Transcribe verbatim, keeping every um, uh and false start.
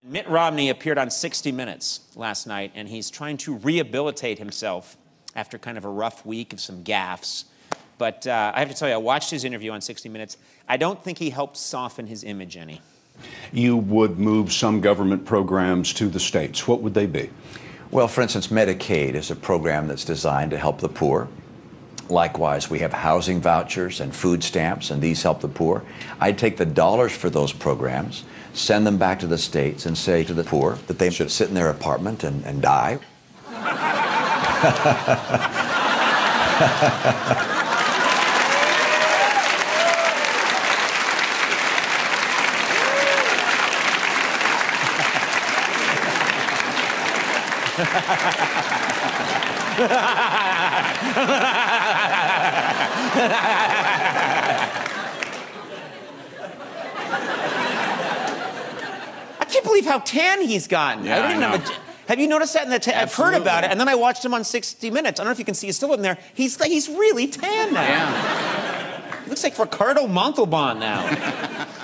Mitt Romney appeared on sixty minutes last night, and he's trying to rehabilitate himself after kind of a rough week of some gaffes. But uh, I have to tell you, I watched his interview on sixty minutes. I don't think he helped soften his image any. You would move some government programs to the states. What would they be? Well, for instance, Medicaid is a program that's designed to help the poor. Likewise, we have housing vouchers and food stamps, and these help the poor. I'd take the dollars for those programs, send them back to the states, and say to the poor that they should sit in their apartment and, and die. I can't believe how tan he's gotten. Yeah, I don't I even have, know. a, have you noticed that in the tan? I've heard about it, and then I watched him on sixty minutes. I don't know if you can see, he's still in there. He's, he's really tan now. Yeah. He looks like Ricardo Montalban now.